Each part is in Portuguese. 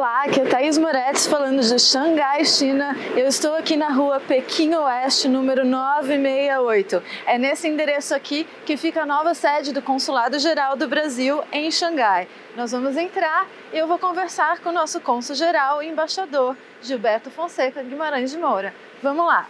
Olá, aqui é Thaís Moretz falando de Xangai, China. Eu estou aqui na rua Pequim Oeste, número 968. É nesse endereço aqui que fica a nova sede do Consulado Geral do Brasil em Xangai. Nós vamos entrar e eu vou conversar com o nosso cônsul-geral e embaixador, Gilberto Fonseca Guimarães de Moura. Vamos lá!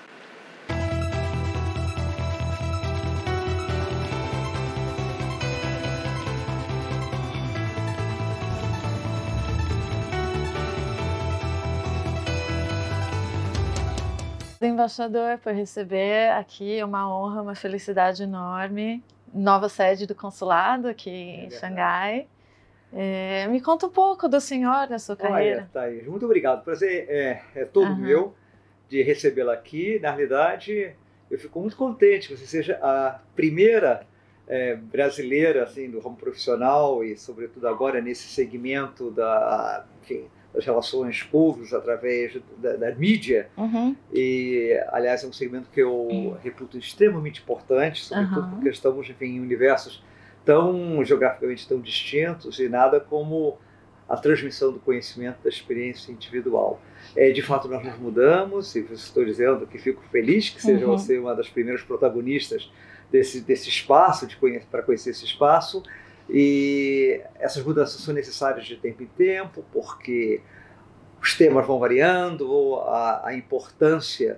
Embaixador, por receber aqui, é uma honra, uma felicidade enorme. Nova sede do consulado aqui em Xangai. Me conta um pouco do senhor, da sua carreira. Olha, Thaís, muito obrigado. O prazer é todo meu de recebê-la aqui. Na realidade, eu fico muito contente que você seja a primeira brasileira assim, do ramo profissional e, sobretudo, agora nesse segmento das relações públicas através da mídia. E, aliás, é um segmento que eu reputo extremamente importante, sobretudo porque estamos, enfim, em universos tão geograficamente tão distintos e nada como a transmissão do conhecimento, da experiência individual. De fato, nós nos mudamos e estou dizendo que fico feliz que seja você uma das primeiras protagonistas desse espaço, para conhecer esse espaço. E essas mudanças são necessárias de tempo em tempo, porque os temas vão variando, a importância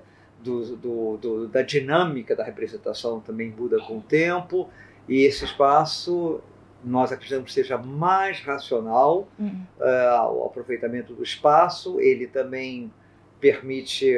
da dinâmica da representação também muda com o tempo, e esse espaço nós acreditamos que seja mais racional, o aproveitamento do espaço. Ele também permite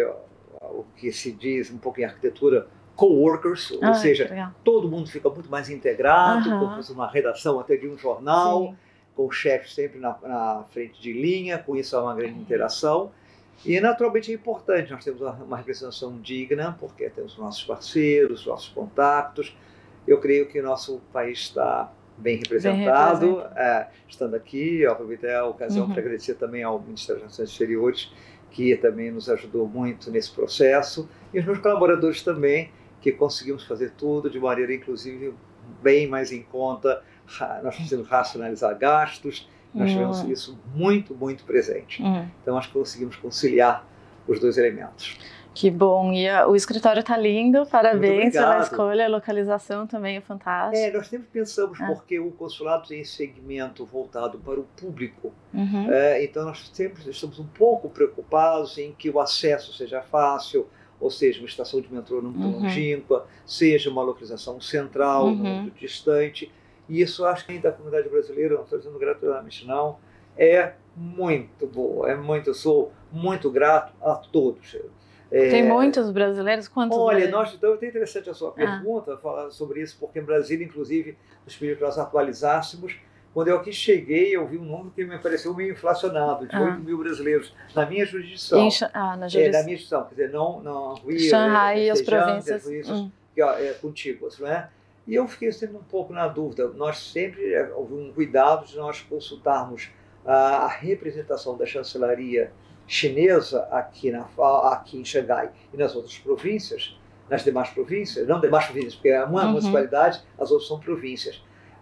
o que se diz um pouco em arquitetura, coworkers, ou seja, todo mundo fica muito mais integrado, como uma redação até de um jornal, com o chefe sempre na frente de linha, com isso há uma grande interação. E naturalmente é importante, nós temos uma representação digna, porque temos nossos parceiros, nossos contatos. Eu creio que o nosso país está bem representado, estando aqui. Eu aproveitei a ocasião para agradecer também ao Ministério das Relações Exteriores, que também nos ajudou muito nesse processo, e os meus colaboradores também, que conseguimos fazer tudo de maneira, inclusive, bem mais em conta. Nós precisamos racionalizar gastos, nós tivemos isso muito, muito presente. Então, acho que conseguimos conciliar os dois elementos. Que bom! E o escritório está lindo, parabéns pela escolha, a localização também é fantástica. Nós sempre pensamos, porque o consulado tem esse segmento voltado para o público, então nós sempre estamos um pouco preocupados em que o acesso seja fácil, ou seja, uma estação de metrô não muito longínqua, seja uma localização central, não muito distante. E isso, acho que ainda a comunidade brasileira, não estou dizendo gratuitamente não, é muito boa, eu sou muito grato a todos. Tem muitos brasileiros? Quantos? Olha, então é interessante a sua pergunta, falar sobre isso, porque em Brasília, inclusive, nos pediram que nós atualizássemos. Quando eu aqui cheguei, eu vi um número que me pareceu meio inflacionado, de 8 mil brasileiros, na minha jurisdição. Na jurisdição. Na minha jurisdição, quer dizer, não Rio, Xangai e as províncias. Que é contíguas, não é? E eu fiquei sempre um pouco na dúvida. Nós sempre houve um cuidado de nós consultarmos a representação da chancelaria chinesa aqui em Xangai e nas outras províncias, nas demais províncias, não demais províncias, porque é uma municipalidade, as outras são províncias.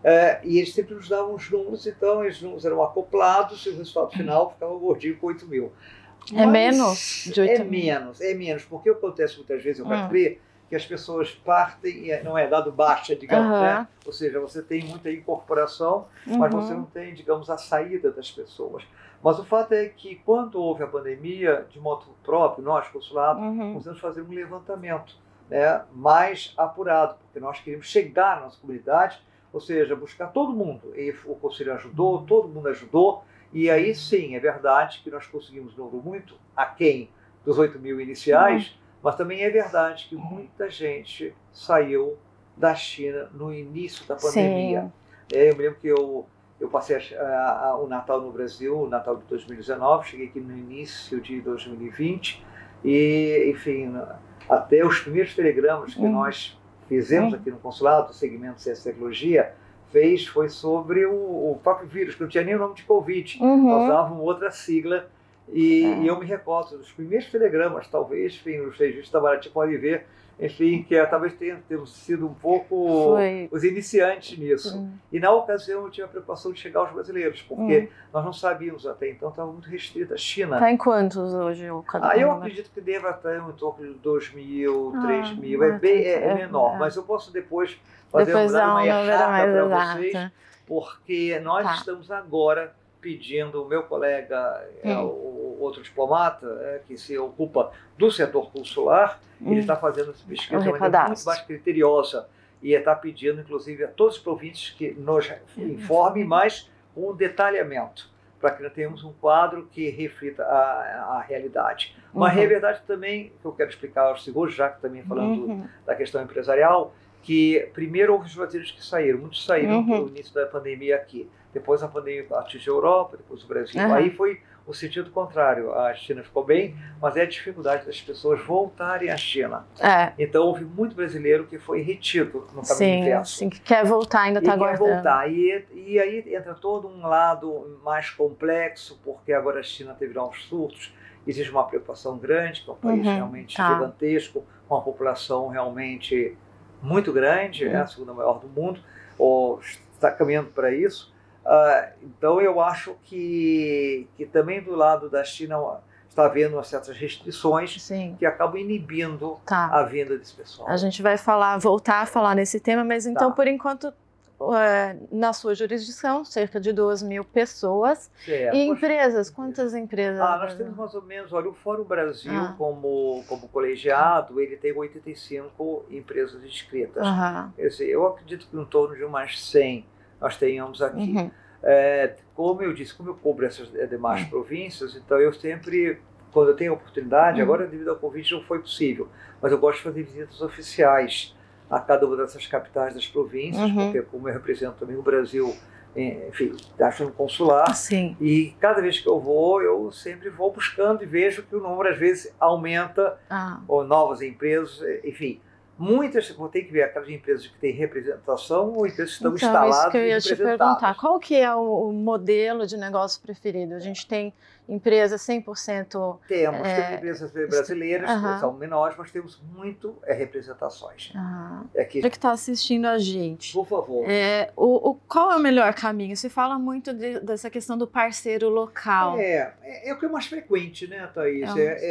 E eles sempre nos davam os números, então os números eram acoplados e o resultado final ficava gordinho com 8 mil. É menos de 8 mil? É menos, porque acontece muitas vezes, eu quero crer, que as pessoas partem e não é dado baixa, digamos, né? Ou seja, você tem muita incorporação, mas você não tem, digamos, a saída das pessoas. Mas o fato é que, quando houve a pandemia, de modo próprio, nós, consulado, conseguimos fazer um levantamento mais apurado, porque nós queríamos chegar na nossa comunidade, ou seja, buscar todo mundo. E o Conselho ajudou, todo mundo ajudou, e aí sim, é verdade que nós conseguimos um número muito aquém dos 8 mil iniciais, mas também é verdade que muita gente saiu da China no início da pandemia. Eu me lembro que eu passei o Natal no Brasil, o Natal de 2019, cheguei aqui no início de 2020, e, enfim, até os primeiros telegramas que nós fizemos aqui no consulado, o segmento de ciência e tecnologia, foi sobre o próprio vírus, que não tinha nem o nome de Covid, usavam outra sigla. E eu me recordo dos primeiros telegramas, talvez, enfim, os registros da Itamaraty podem ver, enfim, que talvez tenhamos sido um pouco os iniciantes nisso. E na ocasião eu tive a preocupação de chegar aos brasileiros, porque nós não sabíamos até então, estava muito restrita a China. Está em quantos hoje? Eu acredito que deva estar em torno de 2.000, 3.000, é menor, mas eu posso depois fazer uma errata para vocês, porque nós estamos agora pedindo, o meu colega, o outro diplomata, que se ocupa do setor consular, ele está fazendo essa pesquisa muito mais criteriosa e está pedindo, inclusive, a todos os províncios que nos informem mais com um detalhamento, para que nós tenhamos um quadro que reflita a realidade. Uma realidade também, que eu quero explicar aos senhores, já que também falando da questão empresarial, que primeiro houve os brasileiros que saíram, muitos saíram no início da pandemia aqui, depois a pandemia atingiu a Europa, depois o Brasil. Aí foi o sentido contrário, a China ficou bem, mas é a dificuldade das pessoas voltarem à China. Então houve muito brasileiro que foi retido no caminho inverso. Sim, que quer voltar, ainda está aguardando. Quer voltar, e aí entra todo um lado mais complexo, porque agora a China teve novos surtos, existe uma preocupação grande, que é um país realmente gigantesco, com uma população realmente muito grande, é a segunda maior do mundo, ou está caminhando para isso. Então eu acho que também do lado da China está havendo certas restrições que acabam inibindo a vinda desse pessoal. A gente vai voltar a falar nesse tema, mas então por enquanto na sua jurisdição, cerca de 2.000 pessoas. E empresas, quantas empresas? Nós temos mais ou menos, olha, o Fórum Brasil, como colegiado, ele tem 85 empresas inscritas. Quer dizer, eu acredito que em torno de umas 100 nós tenhamos aqui. Como eu disse, como eu cubro essas demais províncias, então eu sempre, quando eu tenho oportunidade, agora devido ao convite não foi possível, mas eu gosto de fazer visitas oficiais a cada uma dessas capitais das províncias, porque como eu represento também o Brasil, enfim, acho no consular, e cada vez que eu sempre vou buscando e vejo que o número às vezes aumenta, ou novas empresas, enfim. Muitas, vou ter que ver aquelas empresas que têm representação ou empresas que estão instaladas. Isso que eu ia te perguntar. Qual que é o modelo de negócio preferido? A gente tem empresas 100%... Temos empresas brasileiras, que são menores, mas temos muito representações. Você que está assistindo a gente. Por favor. Qual é o melhor caminho? Você fala muito dessa questão do parceiro local. É o que é mais frequente, né, Thaís?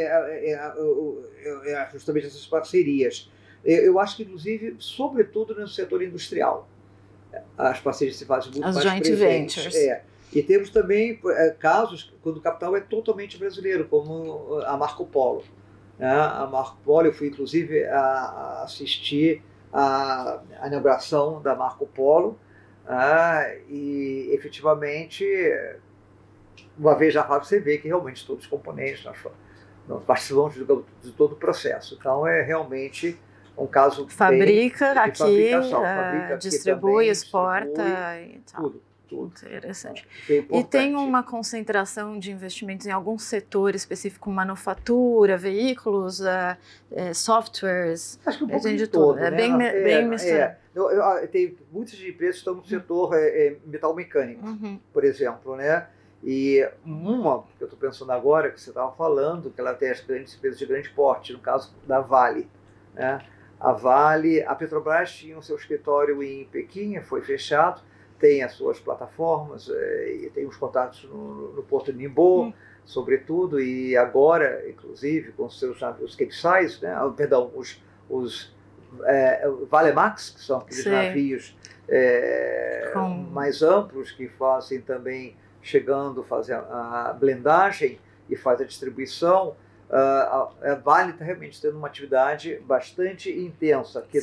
Justamente essas parcerias. Eu acho que, inclusive, sobretudo no setor industrial, as parcerias se fazem muito mais presentes. As joint ventures. E temos também casos quando o capital é totalmente brasileiro, como a Marco Polo. A Marco Polo, eu fui, inclusive, assistir a inauguração da Marco Polo, e, efetivamente, uma vez já você vê que realmente todos os componentes nós participamos de todo o processo. Então, é realmente... um caso fabrica aqui, distribui, exporta e tal. Tudo. Interessante. E tem uma concentração de investimentos em algum setor específico, manufatura, veículos, softwares? Acho que um pouco de tudo, né? Bem misturado. Tem muitas empresas que estão no setor metal mecânico, por exemplo, né? E uma que eu estou pensando agora, que você estava falando, que ela tem as grandes empresas de grande porte, no caso da Vale, né? A Petrobras tinha o seu escritório em Pequim, foi fechado, tem as suas plataformas, e tem os contatos no Porto de Ningbo, sobretudo, e agora, inclusive, com os seus navios Capesize, né? Os Valemax, que são aqueles navios mais amplos, que fazem também, fazer a blendagem e faz a distribuição. A Vale está realmente tendo uma atividade bastante intensa, que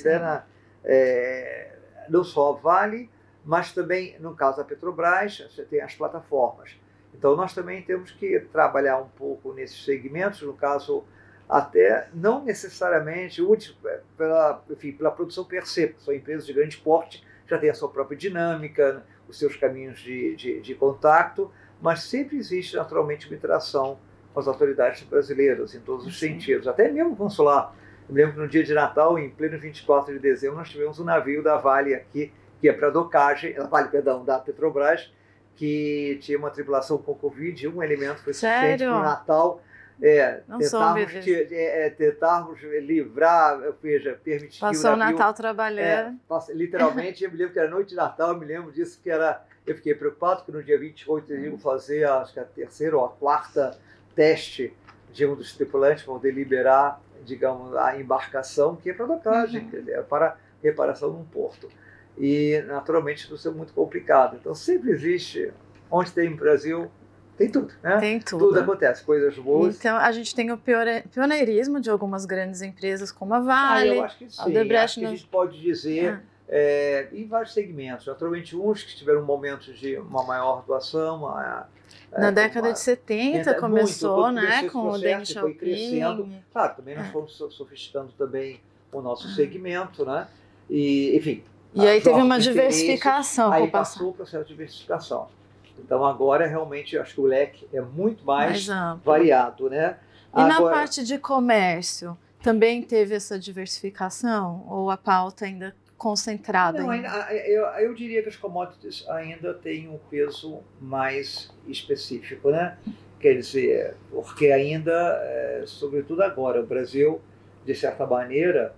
não só a Vale, mas também, no caso da Petrobras, você tem as plataformas. Então, nós também temos que trabalhar um pouco nesses segmentos, no caso, até não necessariamente útil pela produção per se, porque são empresas de grande porte, já têm a sua própria dinâmica, os seus caminhos de contato, mas sempre existe, naturalmente, uma interação com as autoridades brasileiras, em todos os sentidos, até mesmo consular. Eu me lembro que no dia de Natal, em pleno 24 de dezembro, nós tivemos um navio da Vale aqui, que é para docagem, da Petrobras, que tinha uma tripulação com Covid, um elemento foi suficiente para o Natal, tentarmos livrar, ou seja, permitir Passou o Natal trabalhando. Literalmente, eu me lembro que era noite de Natal, eu me lembro disso, eu fiquei preocupado que no dia 28 eles iam fazer, acho que a terceira ou a quarta teste de um dos tripulantes para poder liberar, digamos, a embarcação, que é para docagem, para reparação num porto. E, naturalmente, isso é muito complicado. Então, sempre existe, onde tem no Brasil, tem tudo, né? Tem tudo. Tudo acontece, coisas boas. Então, a gente tem o pioneirismo de algumas grandes empresas, como a Vale, eu acho que sim. Acho que a gente pode dizer em vários segmentos. Naturalmente, uns que tiveram momentos de uma maior doação. Na década de 70 começou, né? Com o Deng Xiaoping. Claro, também nós fomos sofisticando também o nosso segmento, né? E, enfim. E aí teve uma diversificação. Aí passou o processo de diversificação. Então agora realmente acho que o leque é muito mais variado, né? E na parte de comércio, também teve essa diversificação? Ou a pauta ainda concentrada? Não, eu diria que as commodities ainda têm um peso mais específico, né? Quer dizer, porque ainda, sobretudo agora, o Brasil, de certa maneira,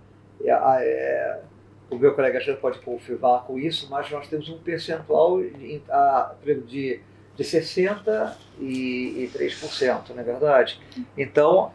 o meu colega já pode confirmar com isso, mas nós temos um percentual de 63%, não é verdade? Então,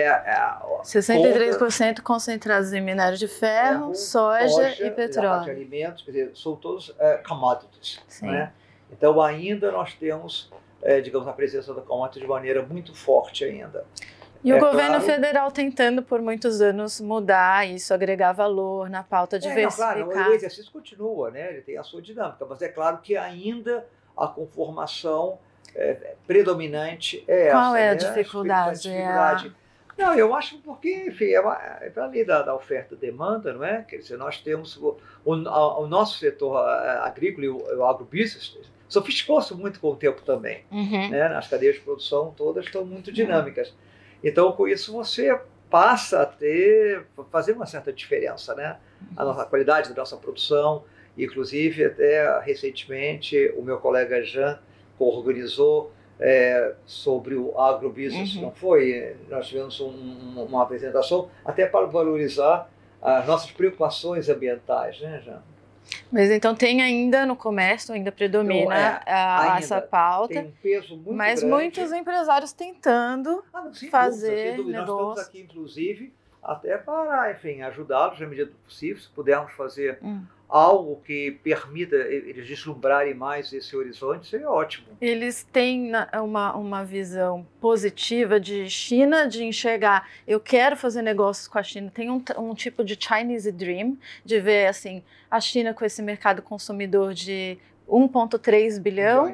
63% concentrados em minério de ferro, soja e petróleo. De alimentos, quer dizer, são todos commodities. Né? Então, ainda nós temos, digamos, a presença da commodity de maneira muito forte ainda. E o governo federal tentando por muitos anos mudar isso, agregar valor na pauta, diversificar. Claro, o exercício continua, né? Ele tem a sua dinâmica, mas é claro que ainda a conformação predominante é essa. Qual é a dificuldade? Não, eu acho porque, enfim, é para além da oferta e demanda, não é? Quer dizer, nós temos o nosso setor agrícola e o agrobusiness sofisticou-se muito com o tempo também. Né? As cadeias de produção todas estão muito dinâmicas. Então, com isso, você passa a fazer uma certa diferença, né? A qualidade da nossa produção, inclusive, até recentemente, o meu colega Jean organizou sobre o agrobusiness, não foi? Nós tivemos uma apresentação até para valorizar as nossas preocupações ambientais, né, Jean? Mas então tem ainda no comércio, ainda predomina essa pauta, tem um peso muito mas grande. Muitos empresários tentando fazer negócio. Nós estamos aqui, inclusive, até para, enfim, ajudá-los na medida do possível, se pudermos fazer algo que permita eles deslumbrarem mais esse horizonte, seria ótimo. Eles têm uma visão positiva de China, de enxergar, eu quero fazer negócios com a China. Tem um tipo de Chinese Dream, de ver assim, a China com esse mercado consumidor de 1,3 bilhão,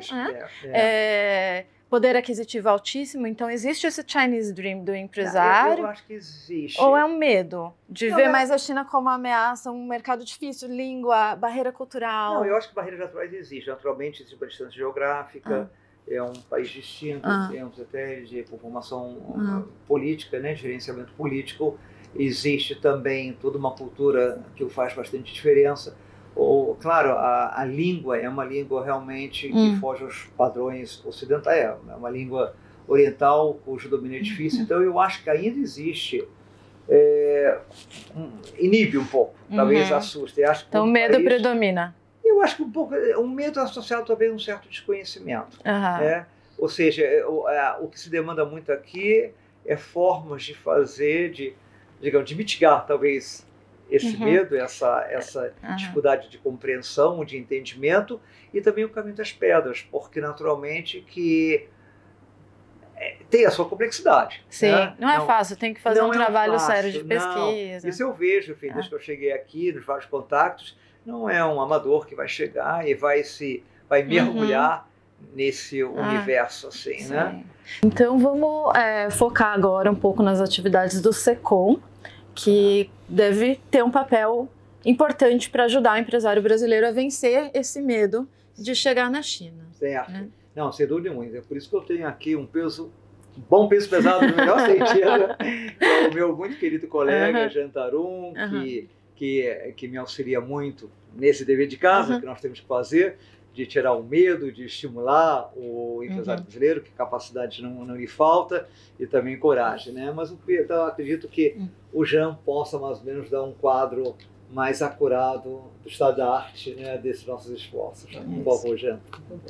né? Poder aquisitivo altíssimo, então existe esse Chinese Dream do empresário? Eu acho que existe. Ou é um medo de ver mais a China como uma ameaça, um mercado difícil, língua, barreira cultural? Não, eu acho que barreiras naturais existem. Naturalmente, existe uma distância geográfica, é um país distinto, temos até de formação política, né, de gerenciamento político. Existe também toda uma cultura que faz bastante diferença. Claro, a língua é uma língua realmente que foge aos padrões ocidentais, é uma língua oriental cujo domínio é difícil, então eu acho que ainda existe, inibe um pouco, talvez assuste. Acho que então o medo predomina. Eu acho que um pouco, um medo associado talvez a um certo desconhecimento. Né? Ou seja, o que se demanda muito aqui é formas de fazer, de mitigar talvez esse medo, essa dificuldade de compreensão, de entendimento, e também o caminho das pedras, porque naturalmente que tem a sua complexidade. Sim, né? não é fácil, tem que fazer um trabalho sério de pesquisa. Isso eu vejo, enfim, desde que eu cheguei aqui, nos vários contatos, não é um amador que vai chegar e vai mergulhar nesse universo, assim, né? Então vamos focar agora um pouco nas atividades do SECOM, que deve ter um papel importante para ajudar o empresário brasileiro a vencer esse medo de chegar na China. Certo. Né? Não, sem dúvida nenhuma. É por isso que eu tenho aqui um bom peso pesado no melhor sentido, que é o meu muito querido colega Jean Tarun, que me auxilia muito nesse dever de casa que nós temos que fazer, de tirar o medo, de estimular o empresário brasileiro, que capacidade não lhe falta, e também coragem, né? Mas eu acredito que o Jean possa mais ou menos dar um quadro mais acurado do estado da arte, né, desses nossos esforços. Por favor, Jean.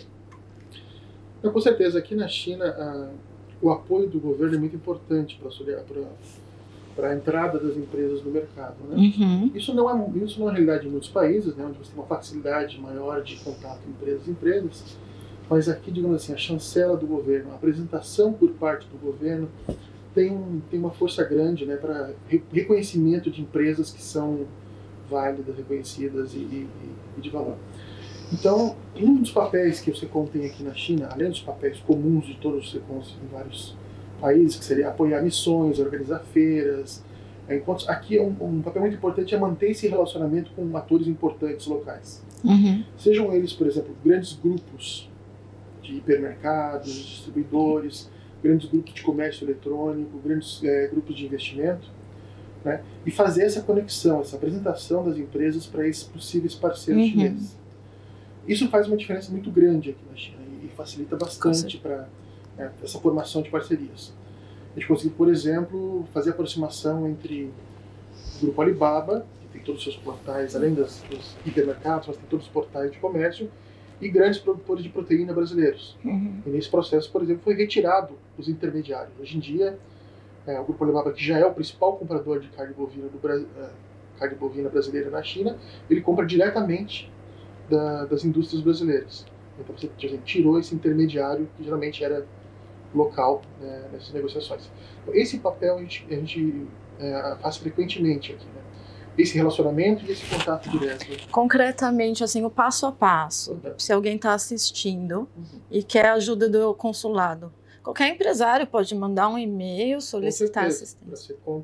Com certeza, aqui na China, o apoio do governo é muito importante para a entrada das empresas no mercado, né? Isso não é realidade em muitos países, né, onde você tem uma facilidade maior de contato entre empresas, mas aqui, digamos assim, a chancela do governo, a apresentação por parte do governo tem uma força grande, né, para reconhecimento de empresas que são válidas, reconhecidas e de valor. Então, um dos papéis que o SECOM tem aqui na China, além dos papéis comuns de todos os SECOMs em vários países, que seria apoiar missões, organizar feiras, encontros, aqui um papel muito importante é manter esse relacionamento com atores importantes locais. Sejam eles, por exemplo, grandes grupos de hipermercados, distribuidores, grandes grupos de comércio eletrônico, grandes grupos de investimento, né? E fazer essa conexão, essa apresentação das empresas para esses possíveis parceiros chineses. Isso faz uma diferença muito grande aqui na China e facilita bastante para essa formação de parcerias. A gente conseguiu, por exemplo, fazer a aproximação entre o Grupo Alibaba, que tem todos os seus portais, além dos hipermercados, mas tem todos os portais de comércio, e grandes produtores de proteína brasileiros. E nesse processo, por exemplo, foi retirado os intermediários. Hoje em dia, o Grupo Alibaba, que já é o principal comprador de carne bovina brasileira na China, ele compra diretamente das indústrias brasileiras. Então você tirou esse intermediário que geralmente era local, né, nessas negociações. Então, esse papel a gente faz frequentemente aqui, né? Esse relacionamento e esse contato direto. Concretamente, assim, o passo a passo, se alguém está assistindo e quer a ajuda do consulado, qualquer empresário pode mandar um e-mail, solicitar assistência. Para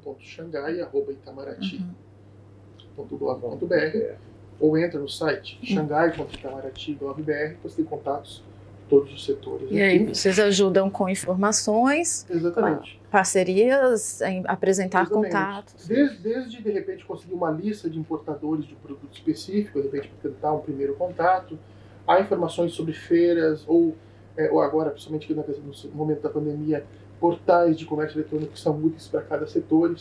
secom.xangai@itamaraty.gov.br ou entra no site xangai.itamaraty.gov.br, você tem contatos de todos os setores. E aí vocês ajudam com informações, parcerias, apresentar contatos. Desde, de repente, conseguir uma lista de importadores de um produto específico, de repente, para tentar um primeiro contato, há informações sobre feiras, ou agora, principalmente no momento da pandemia, portais de comércio eletrônico que são úteis para cada setor.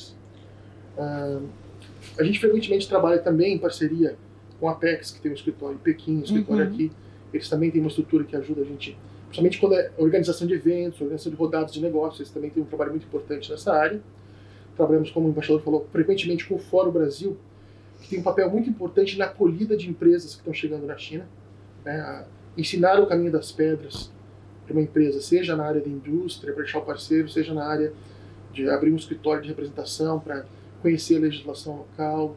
A gente frequentemente trabalha também em parceria com a Apex, que tem um escritório em Pequim, um escritório aqui. Eles também têm uma estrutura que ajuda a gente, principalmente quando é organização de eventos, organização de rodadas de negócios, eles também têm um trabalho muito importante nessa área. Trabalhamos, como o embaixador falou, frequentemente com o Fórum Brasil, que tem um papel muito importante na acolhida de empresas que estão chegando na China, né? Ensinar o caminho das pedras para uma empresa, seja na área da indústria, para deixar o parceiro, seja na área de abrir um escritório de representação para conhecer a legislação local,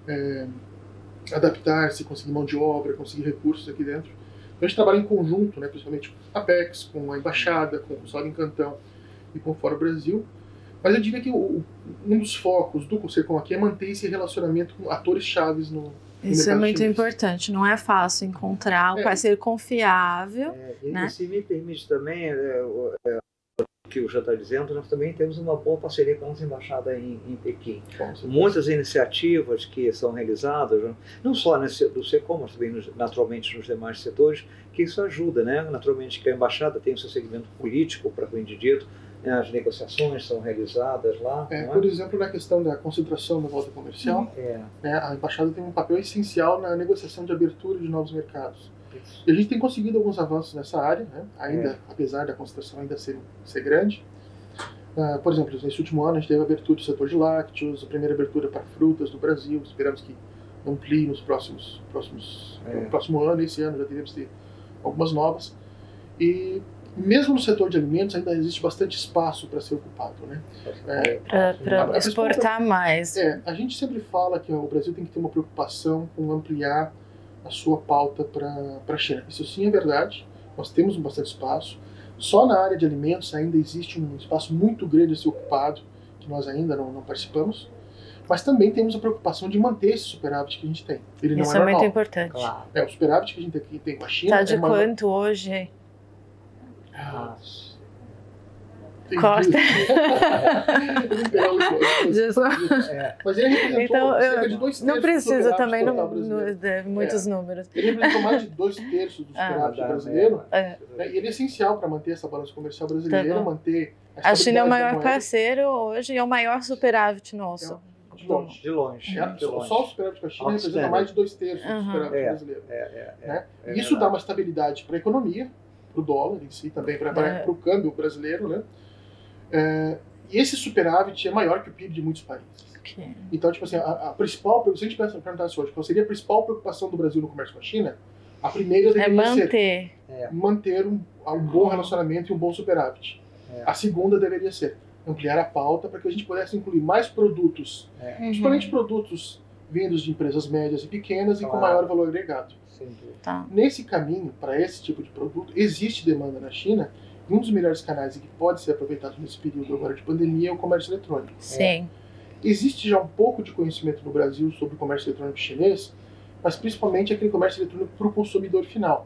adaptar-se, conseguir mão de obra, conseguir recursos aqui dentro. Então a gente trabalha em conjunto, né, principalmente com a Apex, com a Embaixada, com o Consulado em Cantão e com o Fórum Brasil. Mas eu diria que um dos focos do SECOM aqui é manter esse relacionamento com atores chaves no Isso é muito importante, não é fácil encontrar um parceiro confiável. Né? E se me permite também, o que o já está dizendo, nós também temos uma boa parceria com a nossa embaixada em Pequim. Muitas iniciativas que são realizadas, não só do SECOM, mas também naturalmente nos demais setores, que isso ajuda, né? Naturalmente que a embaixada tem o seu segmento político, propriamente dito, as negociações são realizadas lá. Por exemplo, na questão da concentração da volta comercial, a embaixada tem um papel essencial na negociação de abertura de novos mercados. E a gente tem conseguido alguns avanços nessa área, né? Ainda, apesar da concentração ainda ser grande. Por exemplo, nesse último ano a gente teve a abertura do setor de lácteos, a primeira abertura para frutas no Brasil, esperamos que amplie no próximo ano, esse ano já devemos ter algumas novas. E mesmo no setor de alimentos ainda existe bastante espaço para ser ocupado, né? Para exportar mais. A gente sempre fala que o Brasil tem que ter uma preocupação com ampliar a sua pauta para a China. Isso sim é verdade, nós temos bastante espaço. Só na área de alimentos ainda existe um espaço muito grande a ser ocupado, que nós ainda não participamos. Mas também temos a preocupação de manter esse superávit que a gente tem. Ele não Isso é normal. Muito importante. Claro. O superávit que a gente aqui tem com a China... Está de quanto hoje? Corta. Mas ele representou então, cerca de 2/3. Não precisa também muitos números. Ele representou mais de 2/3 do superávit brasileiro. E ele é essencial para manter essa balança comercial brasileira, manter a China é o maior parceiro hoje e é o maior superávit nosso. De longe. Só o superávit com a China representa mais de 2/3 do superávit brasileiro. E isso dá uma estabilidade para a economia, para o dólar em si, também para o câmbio brasileiro, né? E esse superávit é maior que o PIB de muitos países. Então, tipo assim, a principal, se a gente perguntasse hoje, qual seria a principal preocupação do Brasil no comércio com a China? A primeira deveria ser manter um bom relacionamento e um bom superávit. A segunda deveria ser ampliar a pauta para que a gente pudesse incluir mais produtos, principalmente produtos vindos de empresas médias e pequenas e com maior valor agregado. Nesse caminho, para esse tipo de produto, existe demanda na China. E um dos melhores canais que pode ser aproveitado nesse período agora de pandemia é o comércio eletrônico. Sim. Existe já um pouco de conhecimento no Brasil sobre o comércio eletrônico chinês, mas principalmente aquele comércio eletrônico para o consumidor final.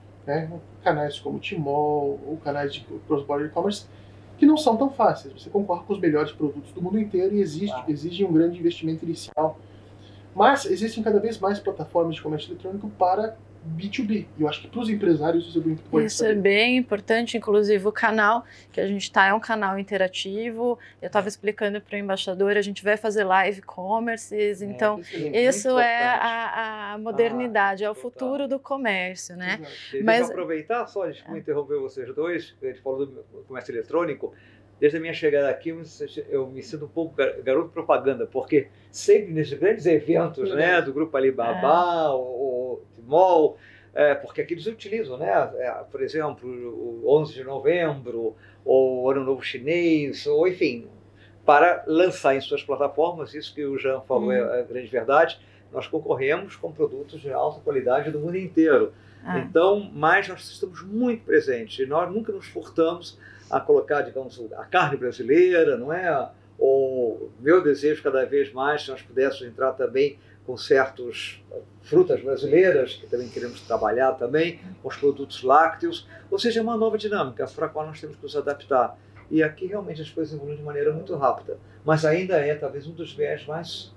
Canais como o Tmall ou canais de cross-border e-commerce que não são tão fáceis. Você concorre com os melhores produtos do mundo inteiro e exige um grande investimento inicial. Mas existem cada vez mais plataformas de comércio eletrônico para B2B. E eu acho que para os empresários isso é muito importante. Isso é bem importante, inclusive o canal que a gente está é um canal interativo. Eu estava explicando para o embaixador, a gente vai fazer live commerces, então isso é a modernidade, é o futuro do comércio, né? Mas aproveitar só, desculpa interromper vocês dois, a gente falou do comércio eletrônico. Desde a minha chegada aqui, eu me sinto um pouco garoto propaganda, porque sempre nesses grandes eventos, do Grupo Alibaba, o Tmall, porque aqui eles utilizam, por exemplo, o 11 de novembro, ou o Ano Novo Chinês, ou enfim, para lançar em suas plataformas, isso que o Jean falou é a grande verdade, nós concorremos com produtos de alta qualidade do mundo inteiro. Então, mas nós estamos muito presentes, e nós nunca nos furtamos a colocar, digamos, a carne brasileira, não é? O meu desejo cada vez mais, se nós pudéssemos entrar também com certas frutas brasileiras, que também queremos trabalhar também, com os produtos lácteos, ou seja, é uma nova dinâmica para a qual nós temos que nos adaptar. E aqui realmente as coisas evoluem de maneira muito rápida, mas ainda é talvez um dos viés mais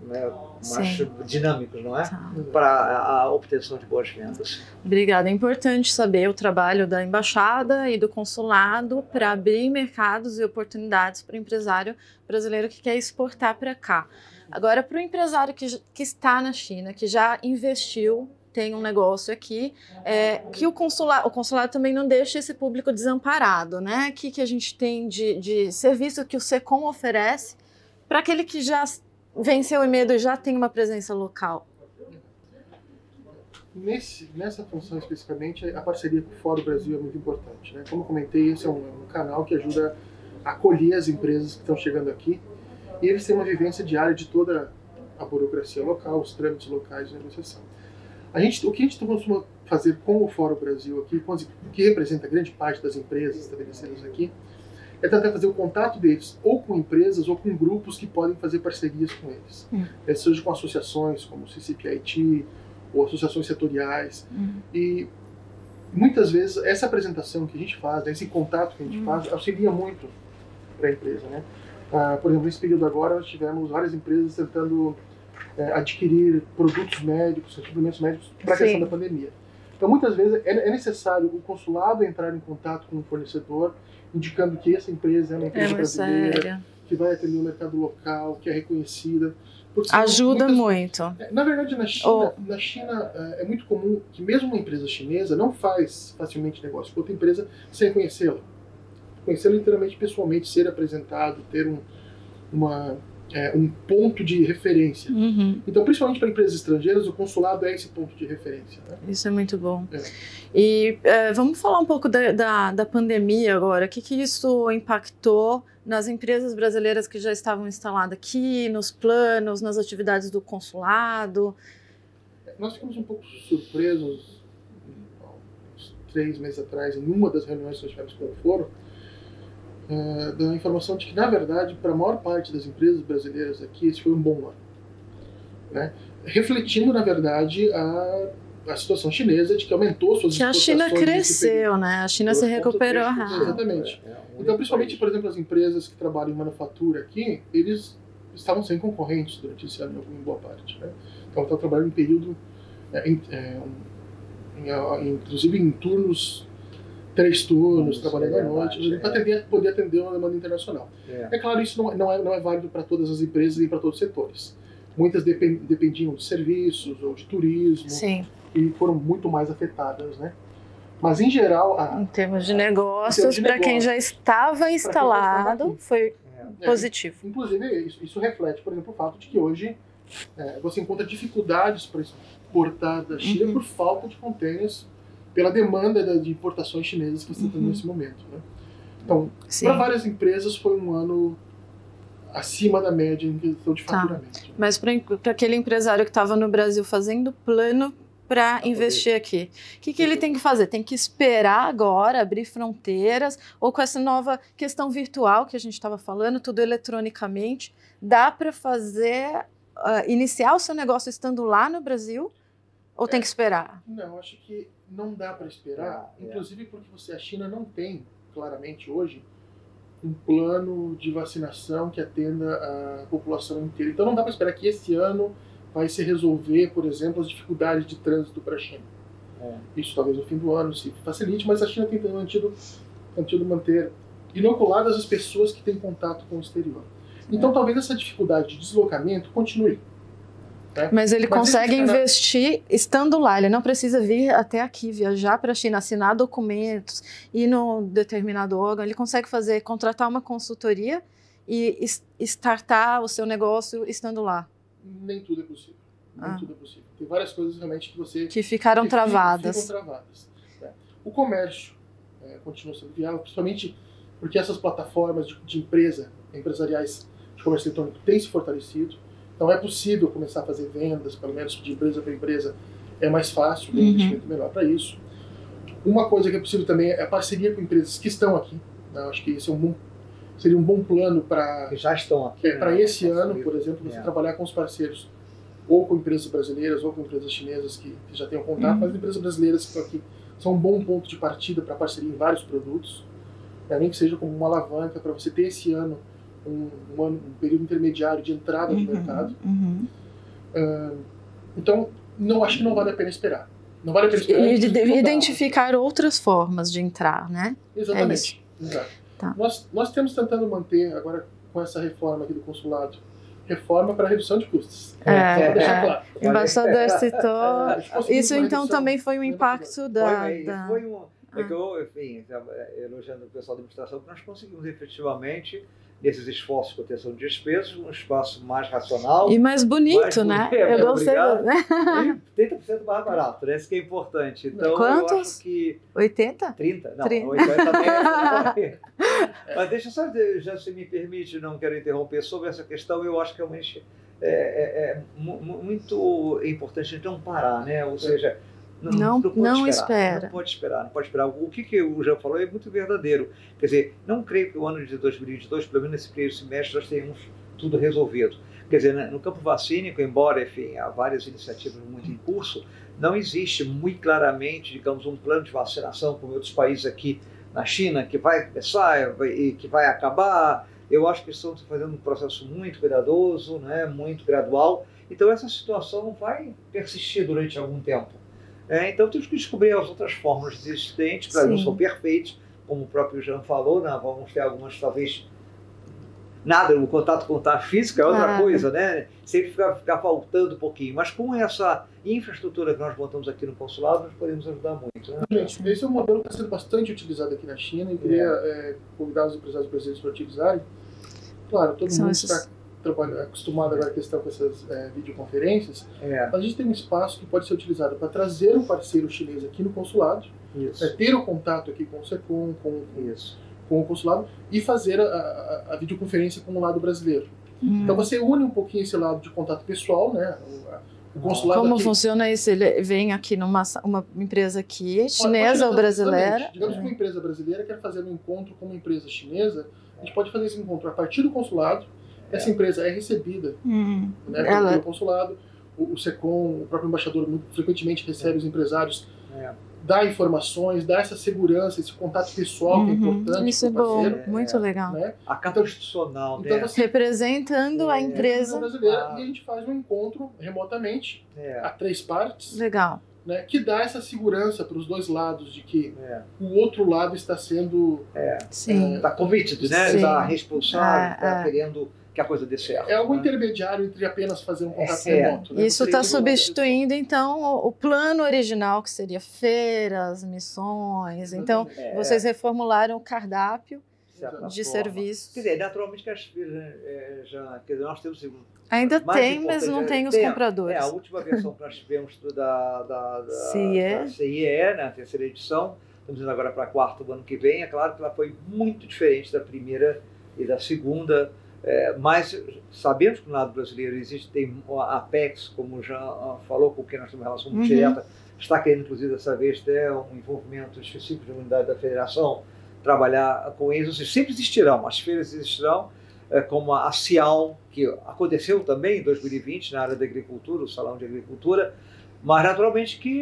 dinâmicos, não é? Para a obtenção de boas vendas. Obrigada. É importante saber o trabalho da embaixada e do consulado para abrir mercados e oportunidades para o empresário brasileiro que quer exportar para cá. Agora, para o empresário que está na China, que já investiu, tem um negócio aqui, que o consulado também não deixa esse público desamparado, né? O que a gente tem de serviço que o SECOM oferece para aquele que já venceu o medo e já tem uma presença local? Nessa função especificamente, a parceria com o Fórum Brasil é muito importante, né? Como eu comentei, esse é um canal que ajuda a acolher as empresas que estão chegando aqui e eles têm uma vivência diária de toda a burocracia local, os trâmites locais de negociação. O que a gente costuma fazer com o Fórum Brasil aqui, que representa grande parte das empresas estabelecidas aqui, é tentar fazer o contato deles, ou com empresas, ou com grupos que podem fazer parcerias com eles. Seja com associações como o CCPIT, ou associações setoriais. E muitas vezes essa apresentação que a gente faz, esse contato que a gente faz, auxilia muito para a empresa, né? Por exemplo, nesse período agora, nós tivemos várias empresas tentando adquirir produtos médicos, suplementos médicos para a questão da pandemia. Então, muitas vezes, é necessário o consulado entrar em contato com o fornecedor, indicando que essa empresa é uma empresa brasileira, que vai atender o mercado local, que é reconhecida. Ajuda muito. Na verdade, na China é muito comum que mesmo uma empresa chinesa não faz facilmente negócio com outra empresa sem conhecê-la. Conhecê-la literalmente, pessoalmente, ser apresentado, ter um ponto de referência. Então, principalmente para empresas estrangeiras, o consulado é esse ponto de referência, né? Isso é muito bom. E vamos falar um pouco da pandemia agora. O que isso impactou nas empresas brasileiras que já estavam instaladas aqui, nos planos, nas atividades do consulado? Nós ficamos um pouco surpresos, uns 3 meses atrás, em uma das reuniões que nós tivemos com o Fórum, da informação de que, na verdade, para a maior parte das empresas brasileiras aqui, esse foi um bom ano, né? Refletindo, na verdade, a a situação chinesa de que aumentou suas exportações. Que a China cresceu, né? A China se recuperou rápido. Exatamente. Então, principalmente, por exemplo, as empresas que trabalham em manufatura aqui, eles estavam sem concorrentes durante esse ano, em boa parte, né? Então, estão trabalhando em período, inclusive em turnos, 3 turnos, trabalhando à noite, para poder atender uma demanda internacional. É claro, isso não é válido para todas as empresas e para todos os setores. Muitas dependiam de serviços ou de turismo. Sim. E foram muito mais afetadas, né? Mas, em geral... Em termos de negócios, para quem já estava instalado, foi positivo. Inclusive, isso reflete, por exemplo, o fato de que hoje você encontra dificuldades para exportar da China por falta de contêineres, pela demanda de importações chinesas que estão tendo nesse momento, né? Então, para várias empresas foi um ano acima da média em questão de faturamento. Mas para aquele empresário que estava no Brasil fazendo plano para investir aqui, o que ele tem que fazer? Tem que esperar agora abrir fronteiras, ou com essa nova questão virtual que a gente estava falando, tudo eletronicamente, dá para fazer, iniciar o seu negócio estando lá no Brasil, ou tem que esperar? Não, acho que não dá para esperar, inclusive porque a China não tem, claramente hoje, um plano de vacinação que atenda a população inteira. Então não dá para esperar que esse ano vai se resolver, por exemplo, as dificuldades de trânsito para a China. Isso talvez no fim do ano se facilite, mas a China tem mantido manter inoculadas as pessoas que têm contato com o exterior. Então talvez essa dificuldade de deslocamento continue. Mas ele consegue investir estando lá, ele não precisa vir até aqui, viajar para a China, assinar documentos, ir num determinado órgão, ele consegue contratar uma consultoria e startar o seu negócio estando lá. Nem tudo é possível. Nem tudo é possível. Tem várias coisas realmente que ficaram travadas. Ficam travadas. O comércio continua sendo viável, principalmente porque essas plataformas empresariais de comércio eletrônico têm se fortalecido. Então é possível começar a fazer vendas, pelo menos de empresa para empresa, é mais fácil, tem investimento melhor para isso. Uma coisa que é possível também é a parceria com empresas que estão aqui. Eu acho que esse seria um bom plano para já estão aqui. Para esse ano, por exemplo, você trabalhar com os parceiros, ou com empresas brasileiras, ou com empresas chinesas que já tenham contato, mas empresas brasileiras que estão aqui são um bom ponto de partida para parceria em vários produtos, nem que seja como uma alavanca para você ter esse ano um período intermediário de entrada no mercado. Então, acho que não vale a pena esperar. Não vale a pena esperar. E identificar outras formas de entrar, né? Exatamente. Exato. Tá. Nós temos tentando manter, agora com essa reforma aqui do consulado, reforma para redução de custos. Claro. O embaixador citou. Isso então também foi um impacto elogiando o pessoal da administração, que nós conseguimos efetivamente, nesses esforços de contenção de despesas, um espaço mais racional. E mais bonito, né? Eu gostei. E 30% mais barato, né? Isso que é importante. Então, quantos? Eu acho que 80? 30? Não, 80 também. Mas deixa só, já se me permite, não quero interromper, sobre essa questão, eu acho que realmente é muito importante não parar, né? Ou seja, não espera. Não pode esperar. O que o Jean falou é muito verdadeiro. Quer dizer, não creio que o ano de 2022, pelo menos nesse primeiro semestre, nós tenhamos tudo resolvido. Quer dizer, no campo vacínico, embora, enfim, há várias iniciativas muito em curso, não existe muito claramente, digamos, um plano de vacinação, como em outros países aqui na China, que vai começar e que vai acabar. Eu acho que estão fazendo um processo muito cuidadoso, né, muito gradual. Então, essa situação vai persistir durante algum tempo. Então temos que descobrir as outras formas existentes, que não são perfeitas, como o próprio Jean falou, né? Vamos ter algumas, talvez, o contato físico é outra coisa, né? Sempre ficar faltando um pouquinho, mas com essa infraestrutura que nós botamos aqui no consulado, nós podemos ajudar muito. Né? Gente, esse é um modelo que está sendo bastante utilizado aqui na China e queria convidar os empresários brasileiros para utilizarem. Claro, todo mundo está acostumado agora a questão com essas videoconferências, a gente tem um espaço que pode ser utilizado para trazer um parceiro chinês aqui no consulado, ter o contato aqui com o SECOM, com o consulado, e fazer a videoconferência com o lado brasileiro. Então você une um pouquinho esse lado de contato pessoal, né? O consulado Como aqui, funciona isso? Ele vem aqui numa uma empresa aqui, chinesa ou brasileira? Digamos que uma empresa brasileira quer fazer um encontro com uma empresa chinesa, a gente pode fazer esse encontro a partir do consulado. Essa empresa é recebida, né, pelo consulado, o SECOM, o próprio embaixador, muito frequentemente recebe os empresários, dá informações, dá essa segurança, esse contato pessoal que é importante. Isso é bom, muito legal. Né? A carta institucional, então, né? Representando a empresa brasileira, e a gente faz um encontro remotamente, a 3 partes. Legal. Né, que dá essa segurança para os dois lados de que o outro lado está sendo está committed, né? Está responsável, está querendo que a coisa dê certo. É algo intermediário entre apenas fazer um contato remoto. Né? Isso está substituindo, então, o plano original, que seria feiras, missões. Então, vocês reformularam o cardápio de serviços. Quer dizer, naturalmente que as feiras quer dizer, nós temos ainda tem, mas não tem os compradores. A última versão que nós tivemos da CIE, né, a terceira edição, estamos indo agora para a quarta do ano que vem. É claro que ela foi muito diferente da primeira e da segunda, mas sabemos que no lado brasileiro tem a Apex, como já falou, com quem nós temos uma relação muito direta, está querendo, inclusive, dessa vez, ter um envolvimento específico da unidade da federação, trabalhar com eles. Ou seja, sempre existirão, as feiras existirão, como a CIAL, que aconteceu também em 2020 na área da agricultura, o Salão de Agricultura, mas naturalmente que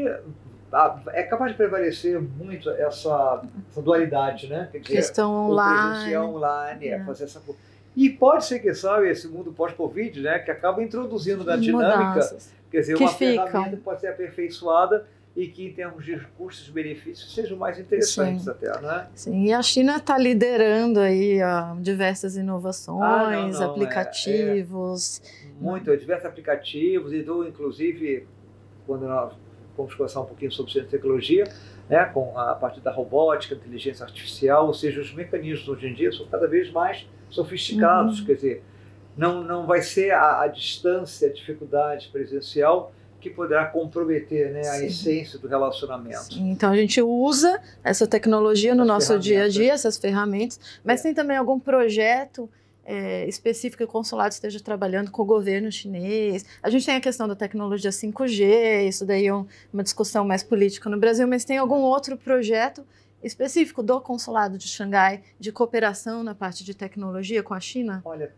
é capaz de prevalecer muito essa dualidade, né? Quer dizer, questão online, presencial online, fazer essa coisa. E pode ser que, sabe, esse mundo pós-Covid, né, que acaba introduzindo na dinâmica, quer dizer, uma ferramenta que pode ser aperfeiçoada e que, em termos de custos e benefícios, sejam mais interessantes até, né? Sim, e a China está liderando aí diversas inovações, aplicativos. Muito, diversos aplicativos, e inclusive, quando nós vamos conversar um pouquinho sobre ciência e tecnologia, né, com a parte da robótica, inteligência artificial, ou seja, os mecanismos hoje em dia são cada vez mais sofisticados, quer dizer, não vai ser a distância, a dificuldade presencial que poderá comprometer, né, a essência do relacionamento. Sim, então a gente usa essa tecnologia no nosso dia a dia, essas ferramentas, mas tem também algum projeto específico que o consulado esteja trabalhando com o governo chinês. A gente tem a questão da tecnologia 5G, isso daí é uma discussão mais política no Brasil, mas tem algum outro projeto específico do consulado de Xangai de cooperação na parte de tecnologia com a China? Olha,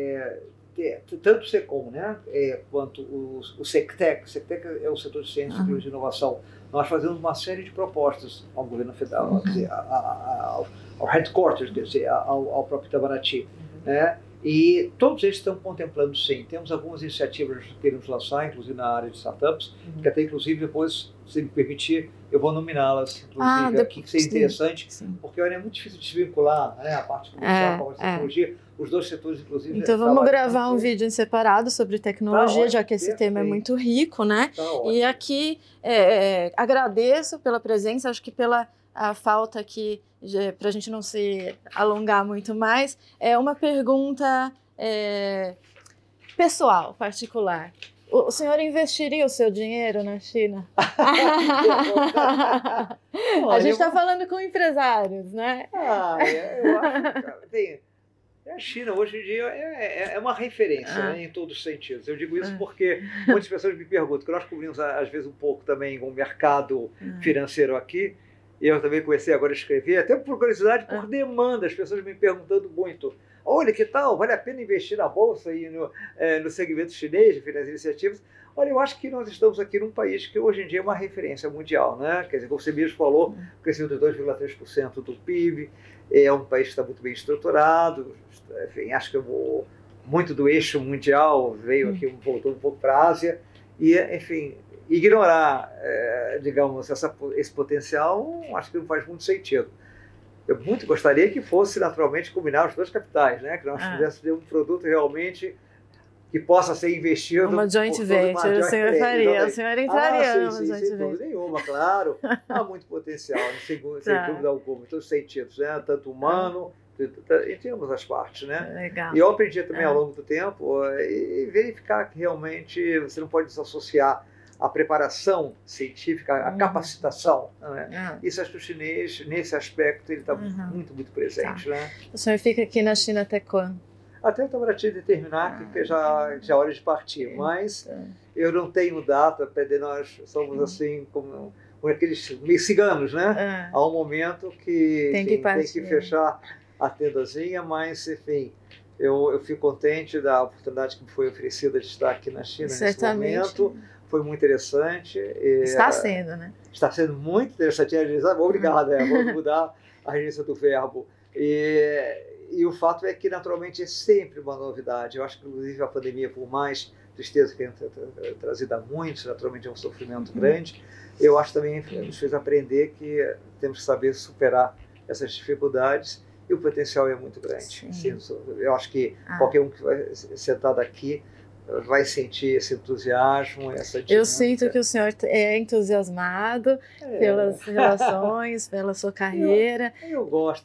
tanto o SECOM, né, quanto o SECTEC. O SECTEC é o setor de ciência, tecnologia e inovação. Nós fazemos uma série de propostas ao governo federal, quer dizer, ao headquarters, quer dizer, ao próprio Itamaraty. Né? E todos eles estão contemplando, sim. Temos algumas iniciativas que queremos lançar, inclusive na área de startups, que até, inclusive, depois, se me permitir, eu vou nominá-las, inclusive, aqui, que seria interessante, porque é muito difícil de desvincular, né, a parte comercial com a tecnologia, os dois setores, inclusive. Então vamos gravar um vídeo em separado sobre tecnologia, já que esse tema é muito rico, né? E aqui agradeço pela presença, acho que pela falta aqui, para a gente não se alongar muito mais, é uma pergunta pessoal, particular. O senhor investiria o seu dinheiro na China? A gente está falando com empresários, né? Eu acho que a China hoje em dia é uma referência, né, em todos os sentidos. Eu digo isso porque muitas pessoas me perguntam, que nós cobrimos às vezes um pouco também o mercado financeiro aqui. Eu também comecei agora a escrever, até por curiosidade, por demanda, as pessoas me perguntando muito. Olha, que tal? Vale a pena investir na Bolsa e no segmento chinês de finanças iniciativas? Olha, eu acho que nós estamos aqui num país que hoje em dia é uma referência mundial, né? Quer dizer, como você mesmo falou, o crescimento de 2,3% do PIB, é um país que está muito bem estruturado, enfim, acho que muito do eixo mundial veio aqui, voltou um pouco para a Ásia, e, enfim, ignorar, digamos, esse potencial, acho que não faz muito sentido. Eu muito gostaria que fosse, naturalmente, combinar os dois capitais, né? Que nós tivéssemos um produto realmente que possa ser investido. Uma joint venture, o senhor faria, o senhor entraria numa joint venture. Sem dúvida nenhuma, claro. Há muito potencial, sem dúvida alguma, em todos os sentidos, né? Tanto humano, e temos as partes, né? Legal. E eu aprendi também ao longo do tempo e verificar que realmente você não pode desassociar a preparação científica, a capacitação. Né? Isso acho que o chinês, nesse aspecto, ele está muito, muito presente. Né? O senhor fica aqui na China até quando? Até o Itamaraty determinar que já é hora de partir, mas eu não tenho data, nós somos assim como aqueles ciganos, né? Há um momento que tem que fechar a tendazinha, mas enfim, Eu fico contente da oportunidade que me foi oferecida de estar aqui na China nesse momento. Foi muito interessante. Está sendo, né? Está sendo muito interessante. Obrigado, vou mudar a regência do verbo. E o fato é que, naturalmente, é sempre uma novidade. Eu acho que, inclusive, a pandemia, por mais tristeza que tenha trazido a muitos, naturalmente é um sofrimento grande, eu acho também que nos fez aprender que temos que saber superar essas dificuldades e o potencial é muito grande. Sim, eu acho que qualquer um que vai sentado aqui vai sentir esse entusiasmo, essa dinâmica. Eu sinto que o senhor é entusiasmado pelas relações, pela sua carreira. Eu gosto,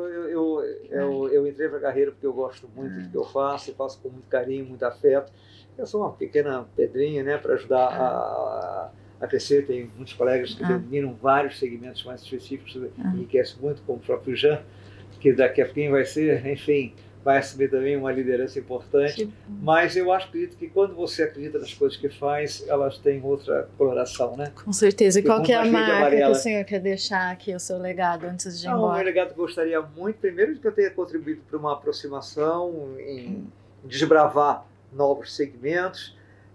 eu entrei para a carreira porque eu gosto muito do que eu faço com muito carinho, muito afeto. Eu sou uma pequena pedrinha, né, para ajudar a crescer. Tem muitos colegas que dominam vários segmentos mais específicos, enriquece muito, como o próprio Jean, que daqui a pouquinho vai ser, enfim, vai assumir também uma liderança importante, mas eu acredito que quando você acredita nas coisas que faz, elas têm outra coloração, né? Com certeza. E qual que é a marca que o senhor quer deixar aqui, o seu legado, antes de ir embora? O meu legado eu gostaria muito, primeiro, de que eu tenha contribuído para uma aproximação, em desbravar novos segmentos.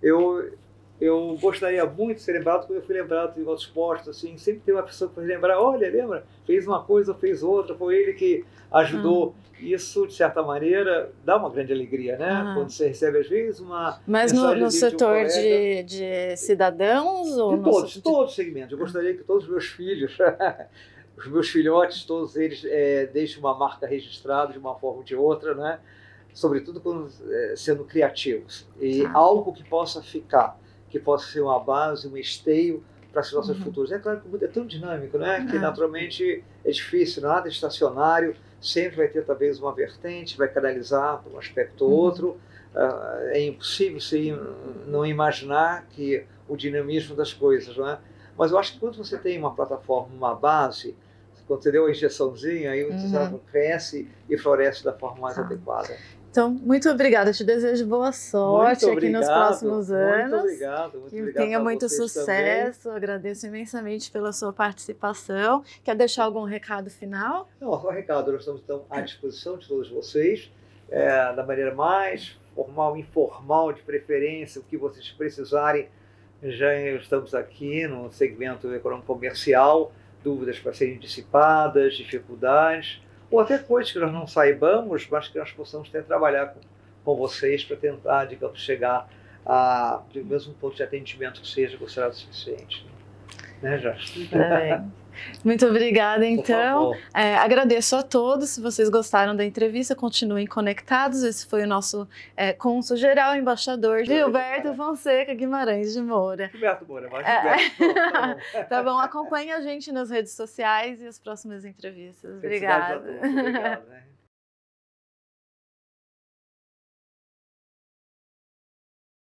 Eu gostaria muito de ser lembrado, quando eu fui lembrado em outros postos, assim, sempre tem uma pessoa que vai lembrar, olha, lembra, fez uma coisa, fez outra, foi ele que ajudou. Isso, de certa maneira, dá uma grande alegria, né? Quando você recebe, às vezes, uma Mas no setor de cidadãos? Ou de todos os segmentos. Eu gostaria que todos os meus filhos, os meus filhotes, todos eles deixem uma marca registrada de uma forma ou de outra, né? Sobretudo quando, sendo criativos. E algo que possa ficar, que possa ser uma base, um esteio para as situações futuras. É claro que o mundo é tão dinâmico, né? Que naturalmente é difícil, nada é estacionário, sempre vai ter talvez uma vertente, vai canalizar para um aspecto ou outro. É impossível não imaginar que o dinamismo das coisas, não é? Mas eu acho que quando você tem uma plataforma, uma base, quando você deu a injeçãozinha, aí o entusiasmo cresce e floresce da forma mais adequada. Então, muito obrigada. Te desejo boa sorte aqui nos próximos anos. Muito obrigado. Que tenha muito sucesso. Também. Agradeço imensamente pela sua participação. Quer deixar algum recado final? Não, só recado. Nós estamos então, à disposição de todos vocês, da maneira mais formal, informal, de preferência, o que vocês precisarem. Já estamos aqui no segmento econômico comercial, dúvidas para serem dissipadas, dificuldades, ou até coisas que nós não saibamos, mas que nós possamos trabalhar com vocês para tentar, digamos, chegar a mesmo ponto de atendimento que seja considerado suficiente. Né, Jorge? Muito obrigada, então. Agradeço a todos. Se vocês gostaram da entrevista, continuem conectados. Esse foi o nosso cônsul-geral, embaixador Gilberto Fonseca Guimarães de Moura. Gilberto Moura, mas Gilberto. Tá bom, acompanhe a gente nas redes sociais e as próximas entrevistas. Obrigada. Obrigado, né?